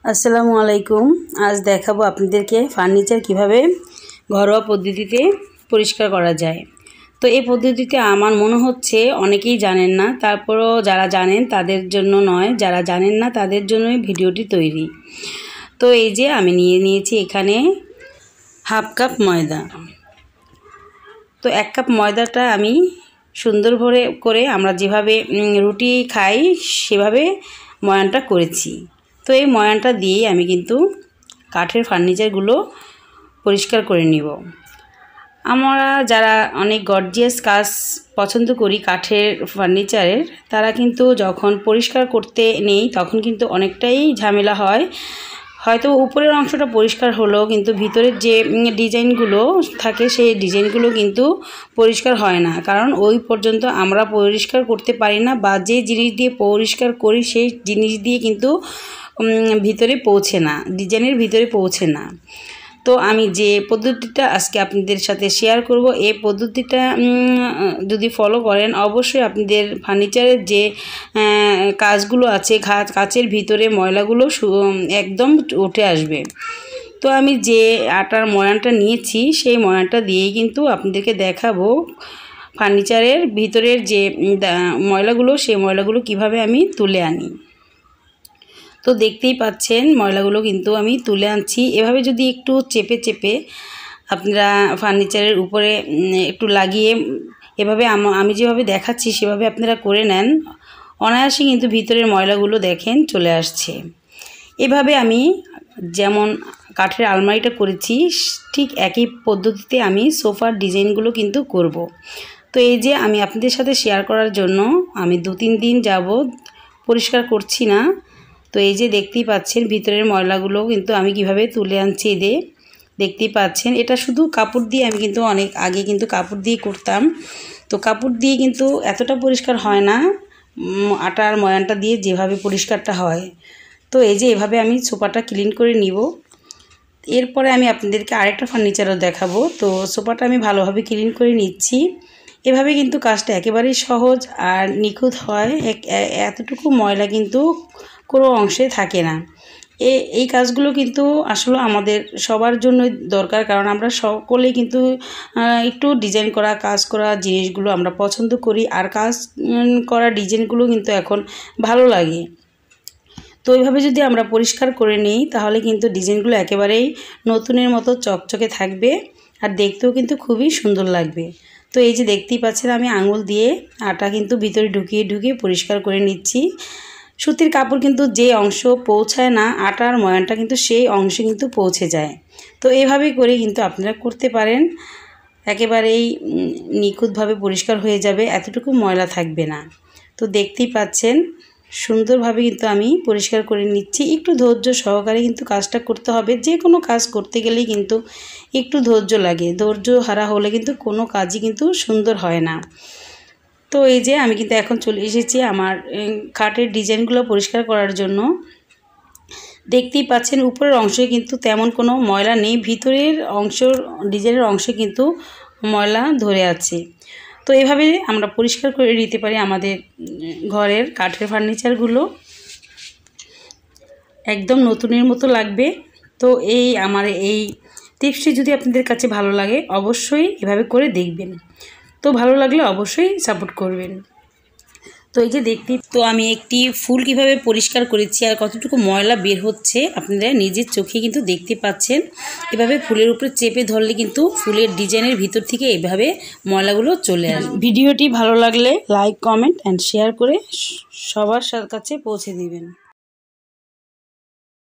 আসসালামু আলাইকুম। আজ দেখাবো আপনাদেরকে ফার্নিচার কিভাবে ঘরোয়া পদ্ধতিতে পরিষ্কার করা যায়। তো এই পদ্ধতিতে আমার মনে হচ্ছে অনেকেই জানেন না, তারপরও যারা জানেন তাদের জন্য নয়, যারা জানেন না তাদের জন্যই ভিডিওটি তৈরি। তো এই যে আমি নিয়েছি এখানে হাফ কাপ ময়দা। তো 1 কাপ ময়দাটা আমি সুন্দর করে আমরা যেভাবে রুটি খাই সেভাবে ময়ানটা করেছি। তো এই ময়ানটা দিয়ে আমি কিন্তু কাঠের ফার্নিচারগুলো পরিষ্কার করে নিব। আমরা যারা অনেক গর্জিয়াস কাজ পছন্দ করি কাঠের ফার্নিচারের, তারা কিন্তু যখন পরিষ্কার করতে নেই তখন কিন্তু অনেকটাই ঝামেলা হয়। হয়তো উপরের অংশটা পরিষ্কার হলো, কিন্তু ভিতরের যে ডিজাইনগুলো থাকে সেই ডিজাইনগুলো কিন্তু পরিষ্কার হয় না, কারণ ওই পর্যন্ত আমরা পরিষ্কার করতে পারি না, বা যে জিনিস দিয়ে পরিষ্কার করি সেই জিনিস দিয়ে কিন্তু ভিতরে পৌঁছে না, ডিজাইনের ভিতরে পৌঁছে না। তো আমি যে পদ্ধতিটা আজকে আপনাদের সাথে শেয়ার করব, এই পদ্ধতিটা যদি ফলো করেন অবশ্যই আপনাদের ফার্নিচারের যে কাজগুলো আছে, কাচের ভিতরে ময়লাগুলো একদম উঠে আসবে। তো আমি যে আটার ময়ানটা নিয়েছি সেই ময়ানটা দিয়েই কিন্তু আপনাদেরকে দেখাবো ফার্নিচারের ভিতরের যে ময়লাগুলো, সেই ময়লাগুলো কিভাবে আমি তুলে আনি। তো দেখতেই পাচ্ছেন ময়লাগুলো কিন্তু আমি তুলে আনছি। এভাবে যদি একটু চেপে আপনারা ফার্নিচারের উপরে একটু লাগিয়ে এভাবে আমি যেভাবে দেখাচ্ছি সেভাবে আপনারা করে নেন, অনায়াসে কিন্তু ভিতরের ময়লাগুলো দেখেন চলে আসছে। এভাবে আমি যেমন কাঠের আলমারিটা করেছি ঠিক একই পদ্ধতিতে আমি সোফার ডিজাইনগুলো কিন্তু করব। তো এই যে আমি আপনাদের সাথে শেয়ার করার জন্য আমি 2-3 দিন যাবত পরিষ্কার করছি না। তো এই যে দেখতেই পাচ্ছেন ভিতরের ময়লাগুলো কিন্তু আমি কিভাবে তুলে আনছি, দেখতেই পাচ্ছেন। এটা শুধু কাপড় দিয়ে আমি কিন্তু অনেক আগে কিন্তু কাপড় দিয়ে করতাম, তো কাপড় দিয়ে কিন্তু এতটা পরিষ্কার হয় না আটার ময়ানটা দিয়ে যেভাবে পরিষ্কারটা হয়। তো এই যে এভাবে আমি সোফাটা ক্লিন করে নিব। এরপরে আমি আপনাদেরকে আরেকটা ফার্নিচারও দেখাবো। তো সোফাটা আমি ভালোভাবে ক্লিন করে নিচ্ছি। এভাবে কিন্তু কাজটা একেবারেই সহজ আর নিখুঁত হয়। এতটুকু ময়লা কিন্তু কোনো অংশে থাকে না। এই কাজগুলো কিন্তু আসলে আমাদের সবার জন্য দরকার, কারণ আমরা সকলেই কিন্তু একটু ডিজাইন করা কাজ করা জিনিসগুলো আমরা পছন্দ করি, আর কাজ করা ডিজাইনগুলো কিন্তু এখন ভালো লাগে। তো এইভাবে যদি আমরা পরিষ্কার করে নিই তাহলে কিন্তু ডিজাইনগুলো একেবারেই নতুনের মতো চকচকে থাকবে আর দেখতেও কিন্তু খুবই সুন্দর লাগবে। তো এই যে দেখতেই পাচ্ছেন আমি আঙুল দিয়ে আটা কিন্তু ভিতরে ঢুকিয়ে পরিষ্কার করে নিচ্ছি। সুতির কাপড় কিন্তু যে অংশ পৌঁছায় না আটার ময়ানটা কিন্তু সেই অংশে কিন্তু পৌঁছে যায়। তো এইভাবেই করে কিন্তু আপনারা করতে পারেন, একেবারেই নিখুঁতভাবে পরিষ্কার হয়ে যাবে, এতটুকু ময়লা থাকবে না। তো দেখতেই পাচ্ছেন সুন্দরভাবে কিন্তু আমি পরিষ্কার করে নিচ্ছি। একটু ধৈর্য সহকারে কিন্তু কাজটা করতে হবে। যে কোনো কাজ করতে গেলেই কিন্তু একটু ধৈর্য লাগে, ধৈর্য হারা হলে কিন্তু কোনো কাজই কিন্তু সুন্দর হয় না। তো এই যে আমি কিন্তু এখন চলে এসেছি আমার খাটের ডিজাইনগুলো পরিষ্কার করার জন্য। দেখতেই পাচ্ছেন উপরের অংশে কিন্তু তেমন কোনো ময়লা নেই, ভিতরের ডিজাইনের অংশে কিন্তু ময়লা ধরে আছে। তো এভাবে আমরা পরিষ্কার করে নিতে পারি আমাদের ঘরের কাঠের ফার্নিচারগুলো, একদম নতুনের মতো লাগবে। তো আমার এই টিপসটি যদি আপনাদের কাছে ভালো লাগে অবশ্যই এভাবে করে দেখবেন। তো ভালো লাগলে অবশ্যই সাপোর্ট করবেন। তো এই যে তো আমি একটি ফুল কিভাবে পরিষ্কার করেছি আর কতটুকু ময়লা বের হচ্ছে আপনারা নিজের চোখে কিন্তু দেখতে পাচ্ছেন। এভাবে ফুলের উপরে চেপে ধরলে কিন্তু ফুলের ডিজাইনের ভিতর থেকে এভাবে ময়লাগুলো চলে আসে। ভিডিওটি ভালো লাগলে লাইক, কমেন্ট অ্যান্ড শেয়ার করে সবার কাছে পৌঁছে দিবেন।